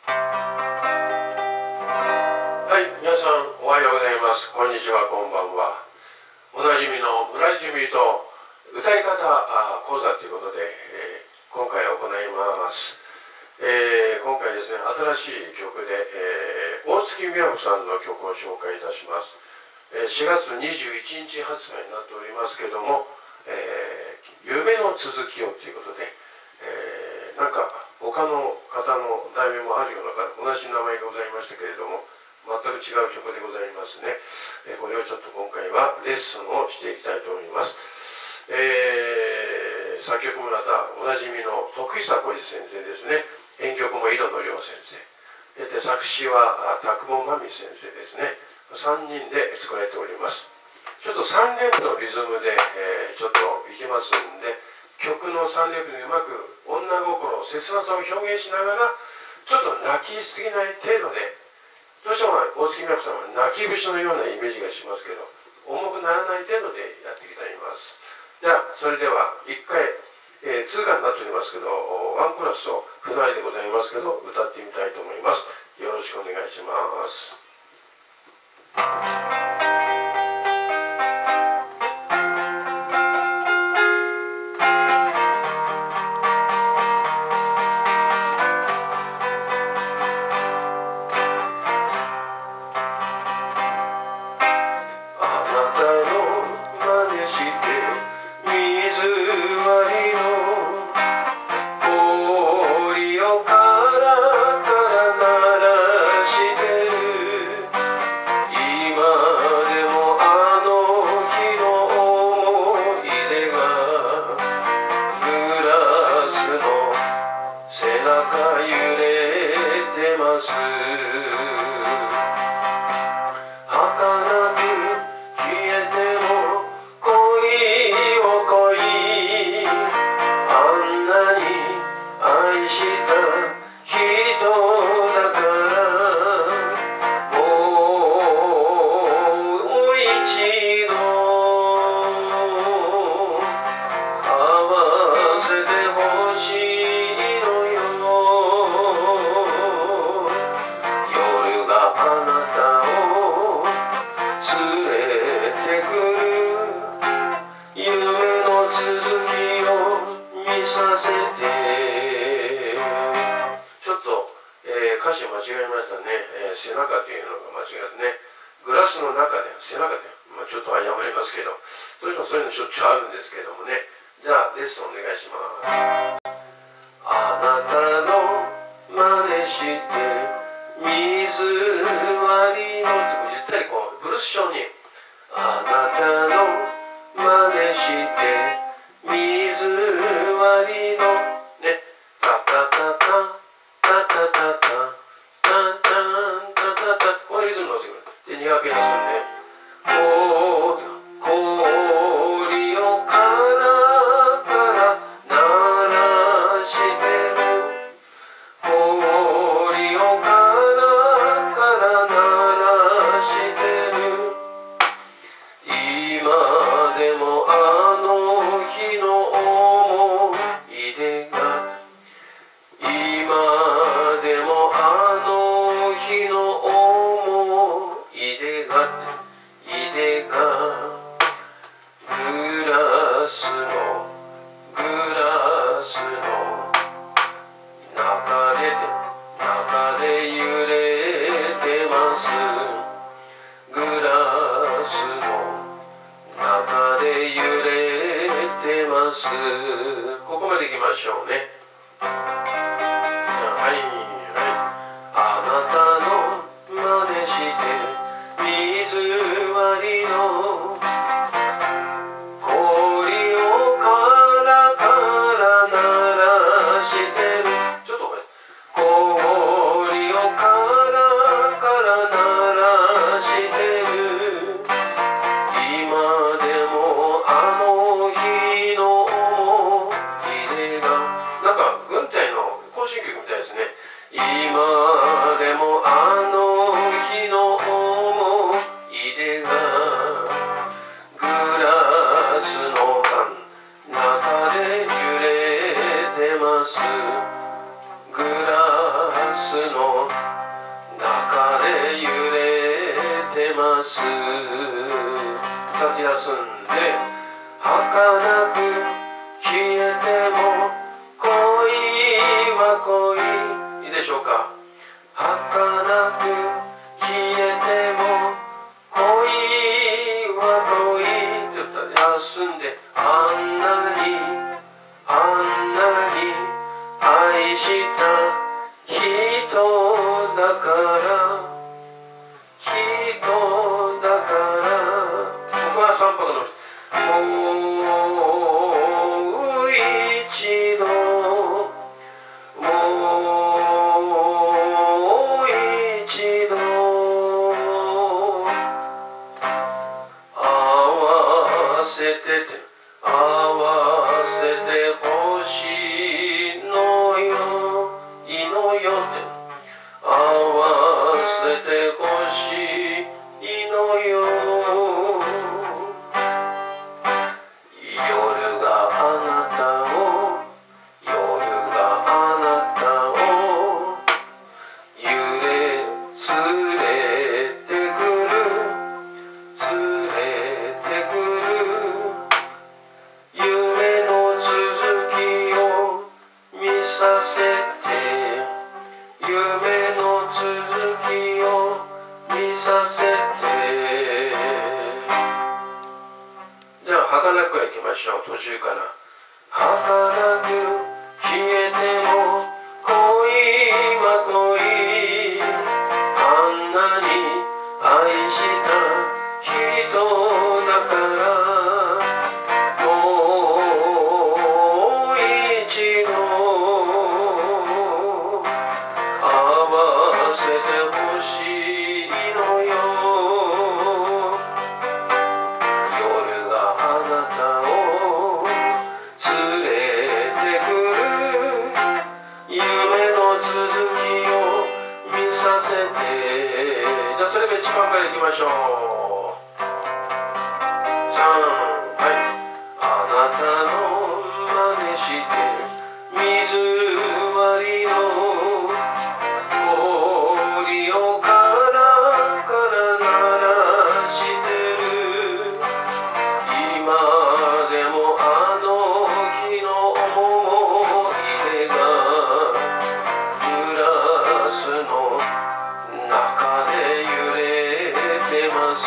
はい、皆さんおはようございます。こんにちは、こんばんは。おなじみの村井ジミーと歌い方講座ということで、今回行います。今回ですね、新しい曲で、大月みやこさんの曲を紹介いたします。4月21日発売になっておりますけども、夢の続きをということで、なんか他の方の題名もあるような同じ名前がございましたけれども、全く違う曲でございますね。これをちょっと今回はレッスンをしていきたいと思います。作曲もまたおなじみの徳久浩二先生ですね。編曲も井戸の亮先生。で作詞は田久保真美先生ですね。3人で作られております。ちょっと3連符のリズムで、ちょっといきますんで、曲の3連符でうまく女心、切なさを表現しながら、ちょっと泣きすぎない程度で、どうしても大月みやこさんは泣き節のようなイメージがしますけど、重くならない程度でやっていきたいと思います。じゃあそれでは1回、通過になっておりますけど、ワンコーラスを不慣れでございますけど歌ってみたいと思います。よろしくお願いします。歌詞間違えましたね。背中というのが間違ってね。グラスの中で、背中で、ちょっと謝りますけど、どうしてもそういうのしょっちゅうあるんですけどもね。じゃあ、レッスンお願いします。あなたの真似して水割りのってゆったりこうブルース調に、あなたの真似して水割りのね、タタタタタタタタタンタンタタタ、このリズムのせてくるで200円ですよね。氷をカラカラ鳴らしてる、氷をカラカラ鳴らしてる、今でもあの日の思い出が、今でもあの日の思い出が、グラスの中で揺れてます。グラスの中で揺れてます。ここまでいきましょうね。はいはい。あなたの真似して水割りの氷をカラカラ鳴らしてる、ちょっとこれ氷をカラカラ鳴らしてる、今でもあの日の思い出が、なんか軍隊の行進曲みたいですね。今でもあの日の思い出が、グラスの中で揺れてます。グラスのの中で揺れてます。2つ休んで儚く消えても恋は恋、いいでしょうか。儚く消えても恋は恋って言ったら休んで、あんなに愛した人だから僕は3拍のもう一度合わせてほしいのよ、いいのよって合わせてほしいのよ。夜があなたを揺れ連れてくる夢の続きを見させて、夢の続きを見させて。じゃあ儚くいきましょう。途中から儚く消えても恋は恋、あんなに愛した人だからもう一度合わせてほしいのよ。夜があなたを連れてくる夢の続きを見させて。じゃあそれが1番からいきましょう。3、はい。あなたの真似して水割りの氷をカラカラ鳴らしてる。今でもあの日の思い出がグラスの中で揺れてます。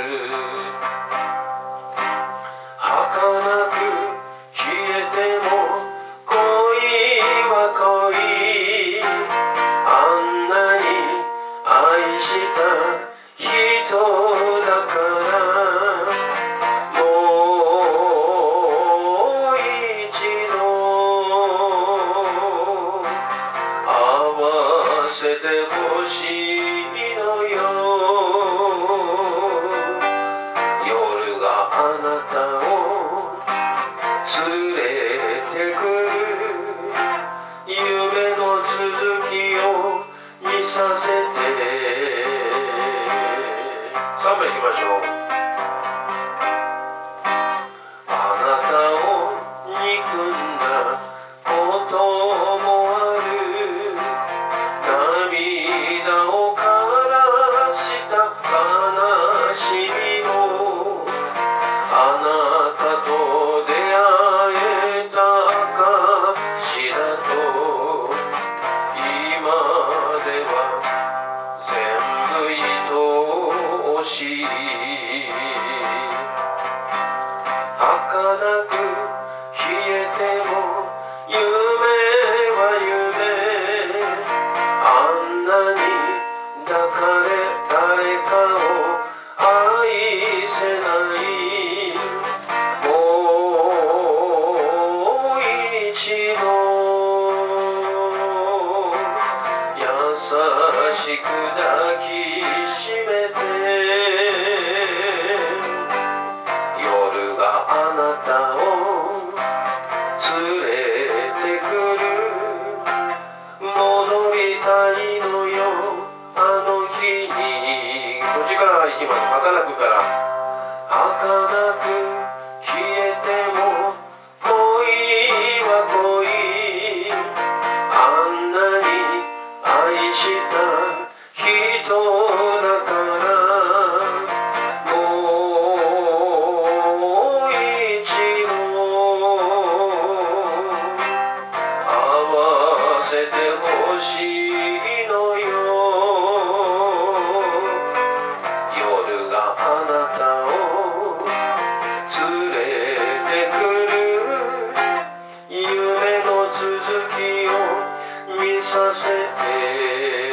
儚く消えても恋は恋、あんなに愛した人だからもう一度合わせてほしいのよ。夜があなたを連れてくる夢の続きを見させて。3番いきましょう。あなたを憎んだこともある。涙を枯らした悲しみもあなたと出会えたかしらと今では全部愛しい。儚く消えても夢は夢、あんなに誰かを愛せない。もう一度優しく抱きしめて。夜があなたを連れてくる。戻りたいのよあの日に。こっちから行きます。儚くから儚く消えても恋は恋、あんなに愛したた人だからもう一度合わせてほしいのよ。夜があなたを連れてくる夢の続きを見させて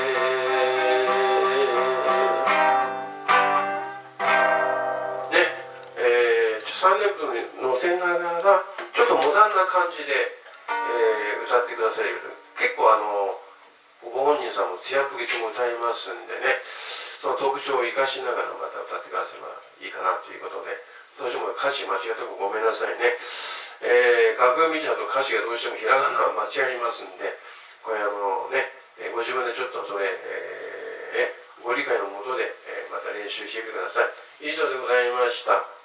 3年分乗せながらちょっとモダンな感じで、歌ってくださる結構ご本人さんも艶っぷきも歌いますんでね、その特徴を生かしながらまた歌ってくださればいいかなということで、どうしても歌詞間違ってもごめんなさいね。楽譜見ちゃうと歌詞がどうしてもひらがなは間違いますんで、これご自分でちょっとそれ、ご理解のもとで、また練習してみてください。以上でございました。